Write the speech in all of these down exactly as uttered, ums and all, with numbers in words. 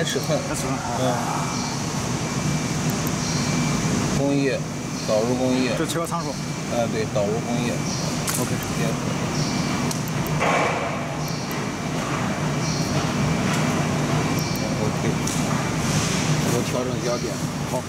尺寸， 来尺寸。 嗯。工艺，导入工艺。 这切割参数。 哎，对，导入工艺。 OK。 结合。OK。我调整焦点。 好。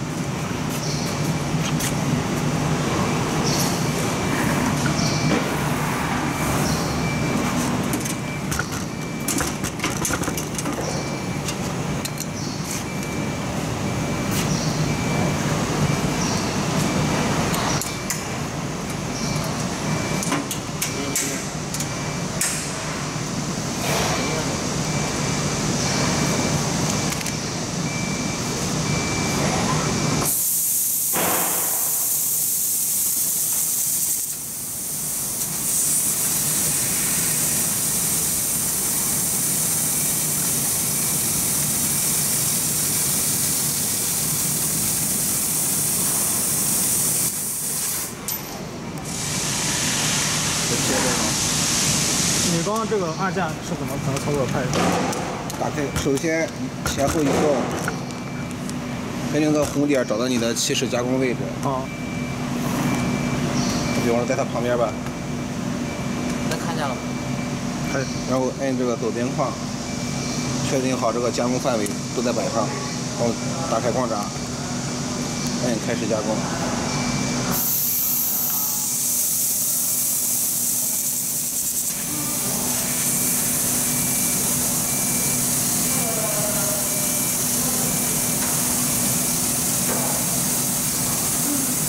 你刚刚这个按键是怎么怎么操作开始？ 打开，首先前后移动，根据那个红点找到你的起始加工位置。啊。比方说在它旁边吧。 能看见了吗？ 开，然后按这个左边框，确定好这个加工范围都在摆上，然后打开光闸，按开始加工。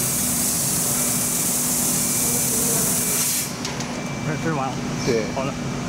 这是完了。 对。 好了。